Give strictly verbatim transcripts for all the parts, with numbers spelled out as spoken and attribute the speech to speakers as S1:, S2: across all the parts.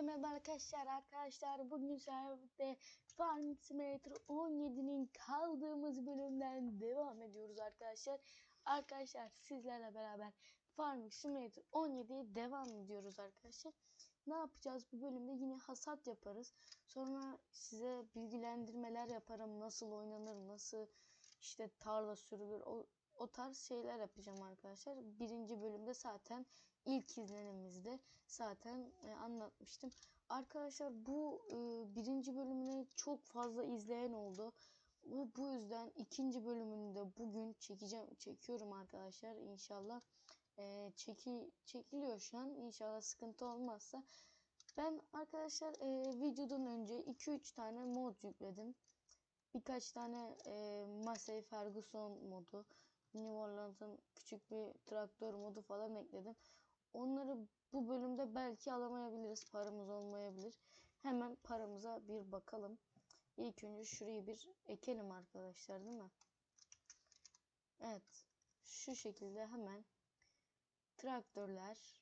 S1: merhaba arkadaşlar. Arkadaşlar bugün sizlerle Farming Simulator on yedi'nin kaldığımız bölümden devam ediyoruz arkadaşlar. Arkadaşlar sizlerle beraber Farming Simulator on yedi'ye devam ediyoruz arkadaşlar. Ne yapacağız bu bölümde? Yine hasat yaparız. Sonra size bilgilendirmeler yaparım. Nasıl oynanır, nasıl işte tarla sürülür, o, o tarz şeyler yapacağım arkadaşlar. Birinci bölümde zaten ilk izlenimimizde zaten e, anlatmıştım. Arkadaşlar bu e, birinci bölümüne çok fazla izleyen oldu. Bu, bu yüzden ikinci bölümünü de bugün çekeceğim, çekiyorum arkadaşlar. İnşallah e, çeki, çekiliyor şu an. İnşallah sıkıntı olmazsa. Ben arkadaşlar e, videodan önce iki üç tane mod yükledim. Birkaç tane e, Massey Ferguson modu, New Orleans'ın küçük bir traktör modu falan ekledim. Onları bu bölümde belki alamayabiliriz. Paramız olmayabilir. Hemen paramıza bir bakalım. İlk önce şurayı bir ekelim arkadaşlar, değil mi? Evet. Şu şekilde hemen traktörler.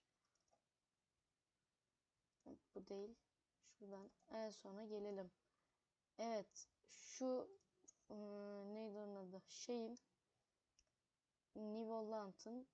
S1: Evet, bu değil. Şuradan en sona gelelim. Evet. Şu ıı, neydi onun adı? Şeyin New Orleans'ın,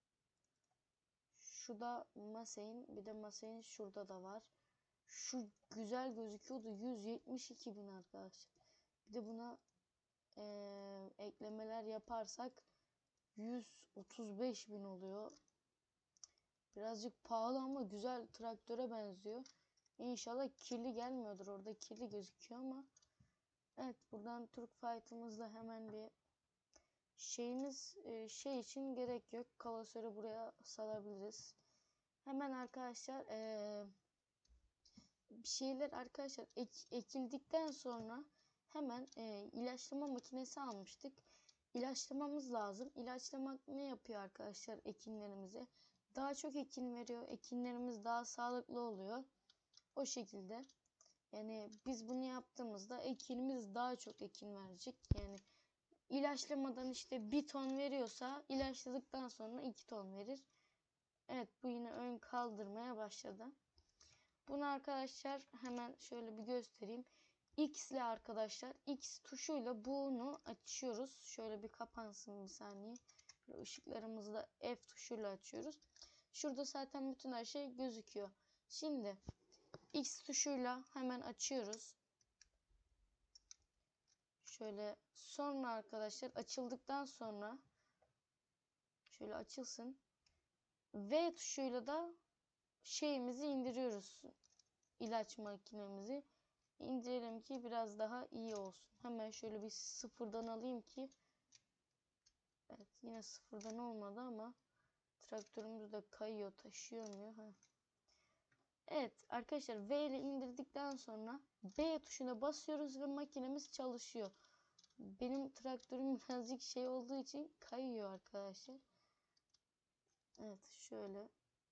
S1: şu da Massey'in, bir de Massey'in şurada da var. Şu güzel gözüküyordu. yüz yetmiş iki bin arkadaşlar. Bir de buna e, eklemeler yaparsak yüz otuz beş bin oluyor. Birazcık pahalı ama güzel traktöre benziyor. İnşallah kirli gelmiyordur. Orada kirli gözüküyor ama. Evet, buradan Türk fight'ımızda hemen bir şeyimiz e, şey için gerek yok. Kalasörü buraya salabiliriz. Hemen arkadaşlar eee bir şeyler arkadaşlar ek, ekildikten sonra hemen e, ilaçlama makinesi almıştık. İlaçlamamız lazım. İlaçlamak ne yapıyor arkadaşlar ekinlerimize? Daha çok ekin veriyor. Ekinlerimiz daha sağlıklı oluyor. O şekilde. Yani biz bunu yaptığımızda ekinimiz daha çok ekin verecek. Yani ilaçlamadan işte bir ton veriyorsa ilaçladıktan sonra iki ton verir. Evet, bu yine ön kaldırmaya başladı. Bunu arkadaşlar hemen şöyle bir göstereyim. X ile arkadaşlar X tuşuyla bunu açıyoruz. Şöyle bir kapansın bir saniye. Işıklarımızı da F tuşuyla açıyoruz. Şurada zaten bütün her şey gözüküyor. Şimdi X tuşuyla hemen açıyoruz. Şöyle sonra arkadaşlar açıldıktan sonra şöyle açılsın. V tuşuyla da şeyimizi indiriyoruz. İlaç makinemizi indirelim ki biraz daha iyi olsun. Hemen şöyle bir sıfırdan alayım ki. Evet, yine sıfırdan olmadı ama traktörümüz de kayıyor, taşıyamıyor. Ha. Evet arkadaşlar, V ile indirdikten sonra B tuşuna basıyoruz ve makinemiz çalışıyor. Benim traktörüm birazcık şey olduğu için kayıyor arkadaşlar. Evet, şöyle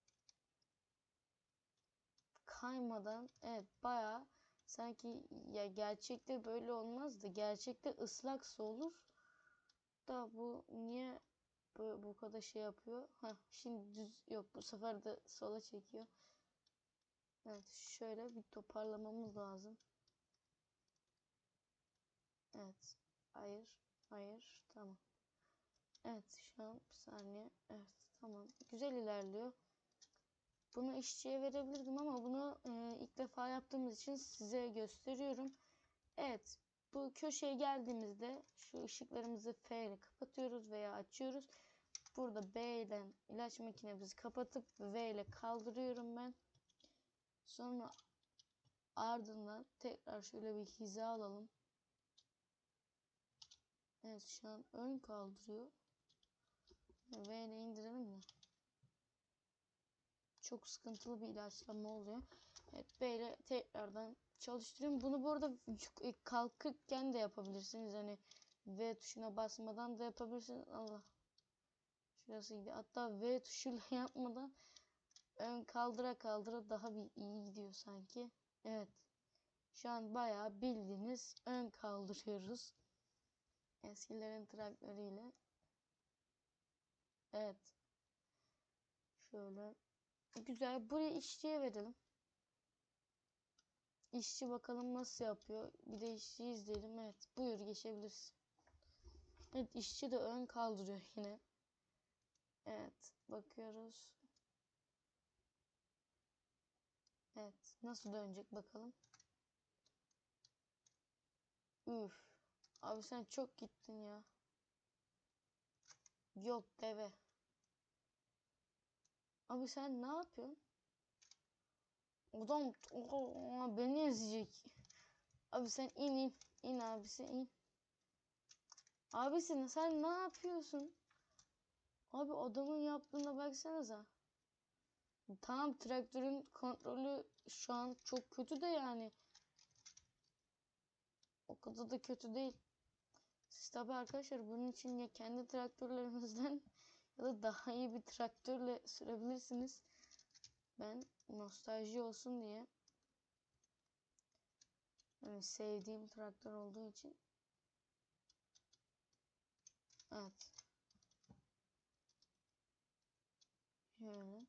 S1: kaymadan, evet, bayağı sanki, ya gerçekte böyle olmaz da gerçekte ıslak su olur da bu niye bu, bu kadar şey yapıyor? Ha, şimdi düz, yok, bu sefer de sola çekiyor. Evet, şöyle bir toparlamamız lazım. Evet, hayır, hayır, tamam. Evet, şu an bir saniye. Evet, tamam, güzel ilerliyor. Bunu işçiye verebilirdim ama bunu e, ilk defa yaptığımız için size gösteriyorum. Evet, bu köşeye geldiğimizde şu ışıklarımızı F ile kapatıyoruz veya açıyoruz. Burada B ile ilaç makinemizi kapatıp V ile kaldırıyorum ben. Sonra ardından tekrar şöyle bir hiza alalım. Evet, şu an ön kaldırıyor. V ile indirelim mi? Çok sıkıntılı bir ilaçlama oluyor. Evet, B ile tekrardan çalıştırıyorum. Bunu bu arada kalkırken de yapabilirsiniz. Hani V tuşuna basmadan da yapabilirsiniz. Allah. Şurasıydı. Hatta V tuşuyla yapmadan ön kaldıra kaldıra daha bir iyi gidiyor sanki. Evet. Şu an bayağı bildiğiniz ön kaldırıyoruz. Eskilerin traktörüyle. Evet. Şöyle. Güzel. Buraya işçiye verelim. İşçi bakalım nasıl yapıyor. Bir de işçi izleyelim. Evet, buyur geçebilirsin. Evet, işçi de ön kaldırıyor yine. Evet, bakıyoruz. Evet, nasıl dönecek bakalım. Üf. Abi sen çok gittin ya. Yok deve. Abi sen ne yapıyorsun? Adam o, beni ezecek. Abi sen in in. İn abisi in. Abisi sen ne yapıyorsun? Abi adamın yaptığına baksanıza. Tamam traktörün kontrolü şu an çok kötü de yani. O kadar da kötü değil. Siz tabi arkadaşlar bunun için ya kendi traktörlerinizden ya da daha iyi bir traktörle sürebilirsiniz. Ben nostalji olsun diye yani sevdiğim traktör olduğu için. Evet. Şöyle.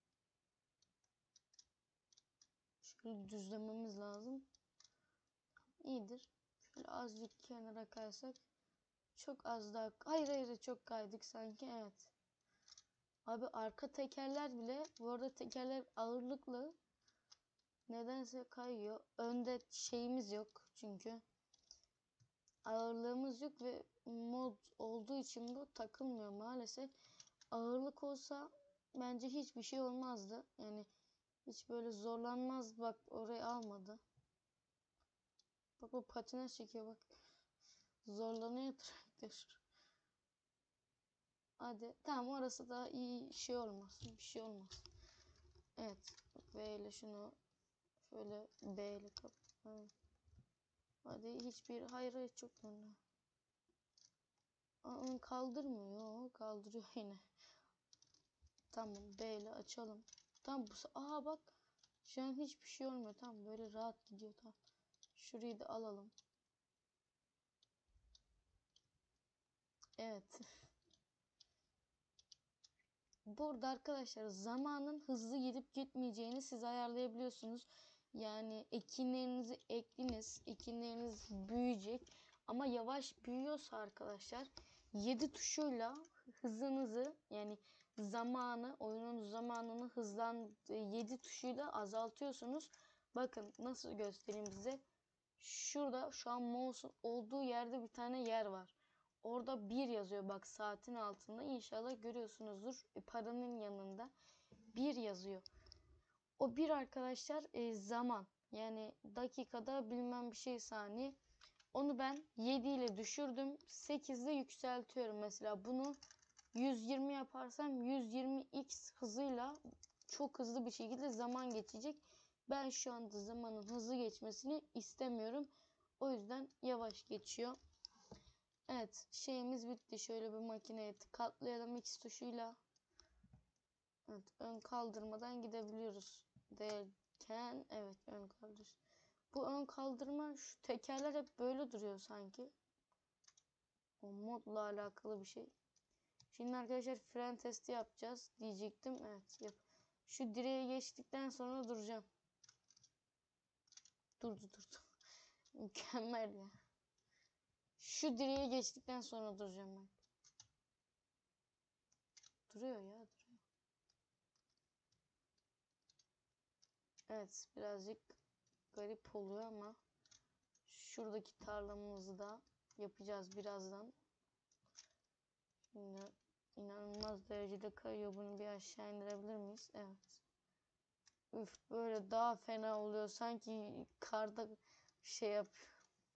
S1: Şöyle düzlememiz lazım. İyidir. Şöyle azıcık kenara kaysak. Çok az daha. Hayır hayır çok kaydık sanki. Evet. Abi arka tekerler bile. Bu arada tekerler ağırlıklı. Nedense kayıyor. Önde şeyimiz yok. Çünkü. Ağırlığımız yok ve mod olduğu için bu takılmıyor maalesef. Ağırlık olsa bence hiçbir şey olmazdı. Yani hiç böyle zorlanmaz. Bak orayı almadı. Bak bu patinaj çekiyor bak. Zorlanıyor traktör. Hadi tamam orası da iyi şey olmaz. Bir şey olmaz. Evet. V ile şunu şöyle B ile kap. Hadi hiçbir hayır hayır çok önemli. Aa, kaldırmıyor. Kaldırıyor yine. Tamam B ile açalım. Tamam bu aa bak. Şu an hiçbir şey olmuyor. Tamam böyle rahat gidiyor. Tamam. Şurayı da alalım. Evet. Burada arkadaşlar zamanın hızlı gidip gitmeyeceğini siz ayarlayabiliyorsunuz. Yani ekinlerinizi ekliniz. Ekinleriniz büyüyecek. Ama yavaş büyüyorsa arkadaşlar yedi tuşuyla hızınızı yani zamanı oyunun zamanını hızlan yedi tuşuyla azaltıyorsunuz. Bakın nasıl göstereyim size. Şurada şu an mouse'un olduğu yerde bir tane yer var. Orada bir yazıyor bak saatin altında. İnşallah görüyorsunuzdur. E, paranın yanında bir yazıyor. O bir arkadaşlar e, zaman. Yani dakikada bilmem bir şey saniye. Onu ben yedi ile düşürdüm. sekiz ile yükseltiyorum. Mesela bunu yüz yirmi yaparsam yüz yirmi x hızıyla çok hızlı bir şekilde zaman geçecek. Ben şu anda zamanın hızlı geçmesini istemiyorum. O yüzden yavaş geçiyor. Evet şeyimiz bitti. Şöyle bir makineye katlayalım X tuşuyla. Evet ön kaldırmadan gidebiliyoruz derken evet ön kaldır. Bu ön kaldırma şu tekerler hep böyle duruyor sanki. O modla alakalı bir şey. Şimdi arkadaşlar fren testi yapacağız diyecektim. Evet yap. Şu direğe geçtikten sonra duracağım. Durdu durdu. Mükemmel ya. Şu direğe geçtikten sonra duracağım ben. Duruyor ya duruyor. Evet birazcık garip oluyor ama şuradaki tarlamızı da yapacağız birazdan. Şimdi inanılmaz derecede kayıyor. Bunu bir aşağı indirebilir miyiz? Evet. Üf böyle daha fena oluyor. Sanki karda şey yapıyor.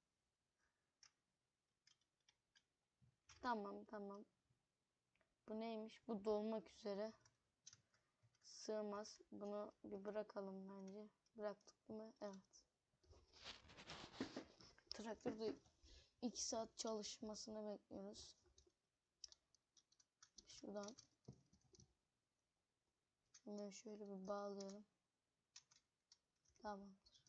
S1: Tamam tamam. Bu neymiş? Bu dolmak üzere. Sığmaz. Bunu bir bırakalım bence. Bıraktık mı? Evet. Traktörde iki saat çalışmasını bekliyoruz. Şuradan bunu şöyle bir bağlayalım. Tamamdır.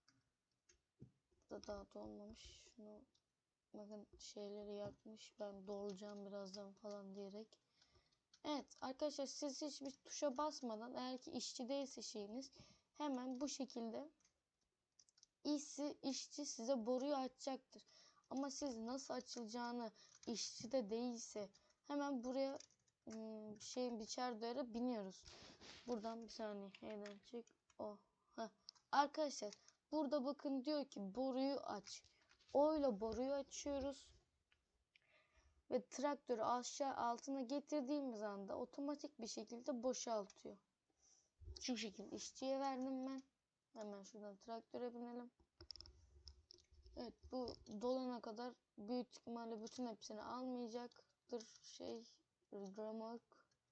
S1: Bu da daha dolmamış. Şunu bakın şeyleri yakmış. Ben dolacağım birazdan falan diyerek. Evet arkadaşlar siz hiçbir tuşa basmadan eğer ki işçi değilse şeyiniz hemen bu şekilde işçi, işçi size boruyu açacaktır. Ama siz nasıl açılacağını işçi de değilse hemen buraya ım, şeyin biçer duvara biniyoruz. Buradan bir saniye. Neyden çık? O. Heh. Arkadaşlar burada bakın diyor ki boruyu aç. O ile boruyu açıyoruz. Ve traktörü aşağı altına getirdiğimiz anda otomatik bir şekilde boşaltıyor. Şu şekilde işçiye verdim ben. Hemen şuradan traktöre binelim. Evet, bu dolana kadar büyük ihtimalle bütün hepsini almayacaktır. Şey remork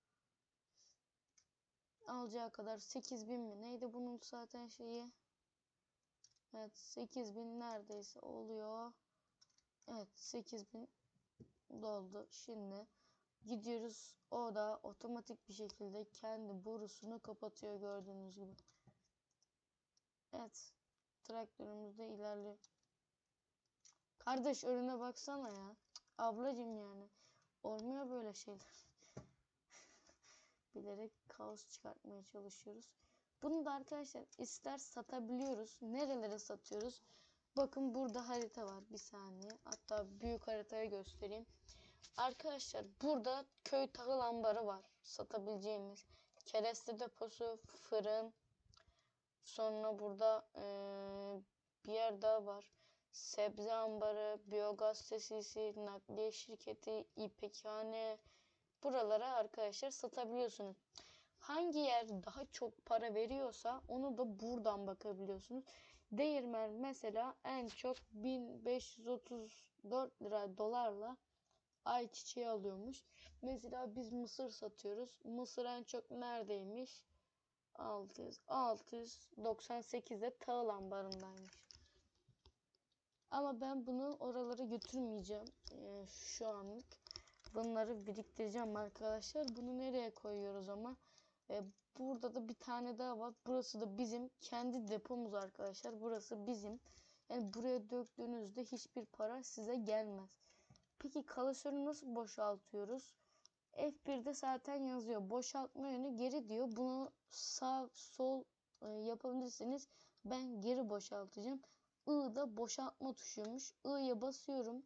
S1: alacağı kadar sekiz bin mi neydi bunun zaten şeyi. Evet, sekiz bin neredeyse oluyor. Evet, sekiz bin doldu. Şimdi gidiyoruz. O da otomatik bir şekilde kendi borusunu kapatıyor gördüğünüz gibi. Evet. Traktörümüz de ilerliyor. Kardeş önüne baksana ya. Ablacım yani. Olmuyor böyle şeyler. Bilerek kaos çıkartmaya çalışıyoruz. Bunu da arkadaşlar ister satabiliyoruz. Nerelere satıyoruz? Bakın burada harita var. Bir saniye. Hatta büyük haritayı göstereyim. Arkadaşlar burada köy tahıl ambarı var. Satabileceğimiz. Kereste deposu, fırın. Sonra burada ee, bir yer daha var. Sebze ambarı, biyogaz tesisi, nakliye şirketi, ipekhane. Buralara arkadaşlar satabiliyorsunuz. Hangi yer daha çok para veriyorsa onu da buradan bakabiliyorsunuz. Değirmen mesela en çok bin beş yüz otuz dört lira dolarla ayçiçeği alıyormuş. Mesela biz mısır satıyoruz. Mısır en çok neredeymiş? altı yüz, altı yüz doksan sekizde tahıl ambarındaymış. Ama ben bunu oralara götürmeyeceğim ee, şu anlık. Bunları biriktireceğim arkadaşlar. Bunu nereye koyuyoruz ama? Ee, burada da bir tane daha var. Burası da bizim kendi depomuz arkadaşlar. Burası bizim. Yani buraya döktüğünüzde hiçbir para size gelmez. Peki klasörü nasıl boşaltıyoruz? F bir'de zaten yazıyor. Boşaltma yönü geri diyor. Bunu sağ sol e, yapabilirsiniz. Ben geri boşaltacağım. I'da boşaltma tuşuymuş. I'ya basıyorum.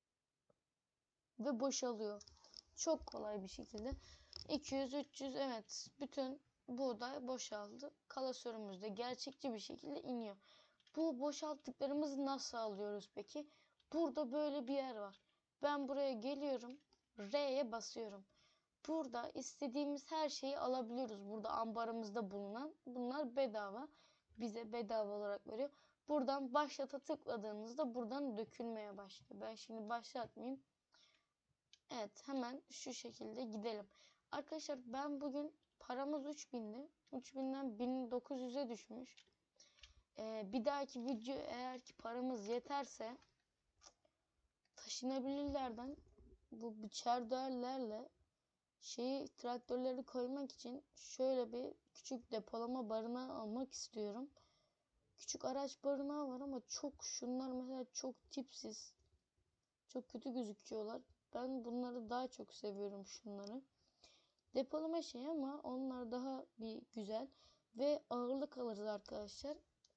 S1: Ve boşalıyor. Çok kolay bir şekilde. iki yüz üç yüz evet. Bütün buğday boşaldı. Klasörümüz de gerçekçi bir şekilde iniyor. Bu boşalttıklarımızı nasıl alıyoruz peki? Burada böyle bir yer var. Ben buraya geliyorum. R'ye basıyorum. Burada istediğimiz her şeyi alabiliyoruz. Burada ambarımızda bulunan. Bunlar bedava. Bize bedava olarak veriyor. Buradan başlata tıkladığınızda buradan dökülmeye başlıyor. Ben şimdi başlatmayayım. Evet, hemen şu şekilde gidelim. Arkadaşlar ben bugün paramız üç bindi. üç binden bin dokuz yüze düşmüş. Ee, bir dahaki video eğer ki paramız yeterse taşınabilirlerden bu biçer değerlerle şeyi traktörleri koymak için şöyle bir küçük depolama barınağı almak istiyorum. Küçük araç barınağı var ama çok şunlar mesela çok tipsiz. Çok kötü gözüküyorlar. Ben bunları daha çok seviyorum şunları. Depolama şey ama onlar daha bir güzel ve ağırlık alırız arkadaşlar.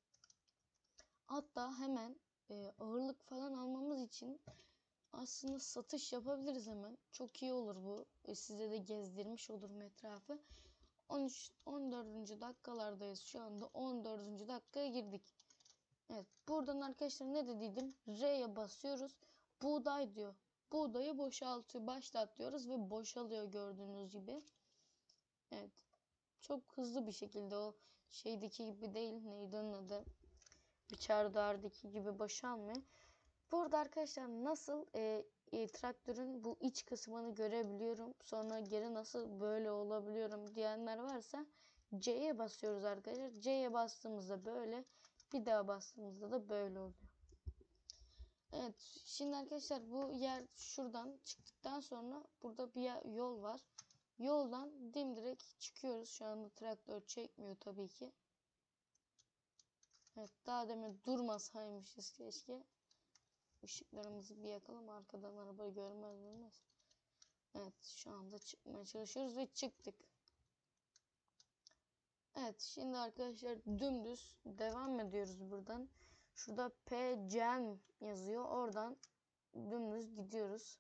S1: Hatta hemen e, ağırlık falan almamız için aslında satış yapabiliriz hemen. Çok iyi olur bu. E, size de gezdirmiş olurum etrafı. on üç on dördüncü dakikalardayız şu anda. on dördüncü dakikaya girdik. Evet, buradan arkadaşlar ne dediydim? R'ye basıyoruz. Buğday diyor. Buğdayı boşaltıyor. Başlat diyoruz ve boşalıyor gördüğünüz gibi. Evet. Çok hızlı bir şekilde o şeydeki gibi değil. Neydi onun adı? Biçerdağ'daki gibi boşalmıyor. Burada arkadaşlar nasıl e, e, traktörün bu iç kısmını görebiliyorum. Sonra geri nasıl böyle olabiliyorum diyenler varsa C'ye basıyoruz arkadaşlar. C'ye bastığımızda böyle. Bir daha bastığımızda da böyle oluyor. Evet. Şimdi arkadaşlar bu yer şuradan çıktıktan sonra burada bir yol var. Yoldan dimdirek çıkıyoruz. Şu anda traktör çekmiyor tabii ki. Evet. Daha demin durmasaymışız keşke. Işıklarımızı bir yakalım. Arkadan araba görmez olmaz. Evet. Şu anda çıkmaya çalışıyoruz ve çıktık. Evet. Şimdi arkadaşlar dümdüz devam ediyoruz buradan. Şurada P C M yazıyor. Oradan dümdüz gidiyoruz.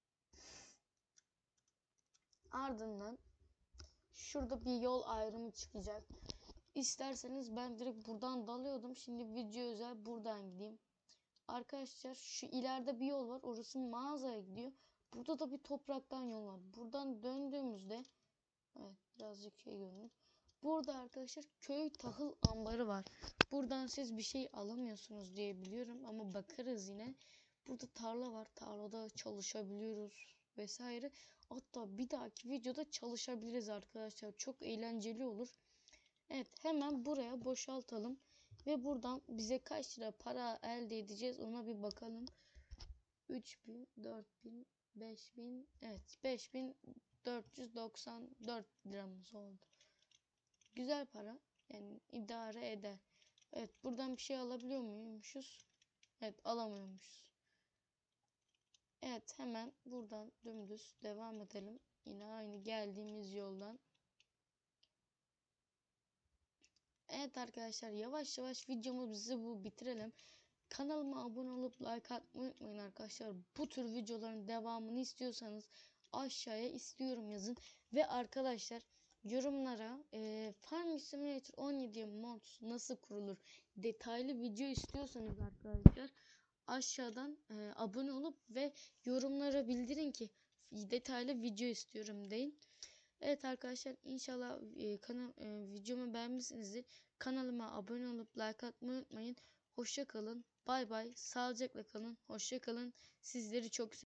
S1: Ardından şurada bir yol ayrımı çıkacak. İsterseniz ben direkt buradan dalıyordum. Şimdi video özel buradan gideyim. Arkadaşlar şu ileride bir yol var. Orası mağazaya gidiyor. Burada da bir topraktan yol var. Buradan döndüğümüzde evet birazcık şey görünür. Burada arkadaşlar köy tahıl ambarı var. Buradan siz bir şey alamıyorsunuz diye biliyorum ama bakarız yine. Burada tarla var. Tarlada çalışabiliyoruz vesaire. Hatta bir dahaki videoda çalışabiliriz arkadaşlar. Çok eğlenceli olur. Evet hemen buraya boşaltalım. Ve buradan bize kaç lira para elde edeceğiz ona bir bakalım. üç bin, dört bin, beş bin, evet beş bin dört yüz doksan dört liramız oldu. Güzel para. Yani idare eder. Evet buradan bir şey alabiliyor muymuşuz? Evet alamıyormuşuz. Evet hemen buradan dümdüz devam edelim. Yine aynı geldiğimiz yoldan. Evet arkadaşlar yavaş yavaş videomuzu bu bitirelim. Kanalıma abone olup like atmayı unutmayın arkadaşlar. Bu tür videoların devamını istiyorsanız aşağıya istiyorum yazın. Ve arkadaşlar yorumlara e, Farming Simulator on yedi mod nasıl kurulur detaylı video istiyorsanız arkadaşlar aşağıdan e, abone olup ve yorumlara bildirin ki detaylı video istiyorum deyin. Evet arkadaşlar inşallah e, kanal e, videomu beğenmişsinizdir. Kanalıma abone olup like atmayı unutmayın. Hoşça kalın. Bay bay. Sağlıcakla kalın. Hoşça kalın. Sizleri çok seviyorum.